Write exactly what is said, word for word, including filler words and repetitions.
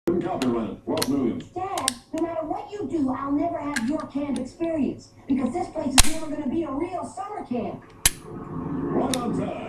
Copyright twelve million. Dad, no matter what you do, I'll never have your camp experience because this place is never going to be a real summer camp. Right on time.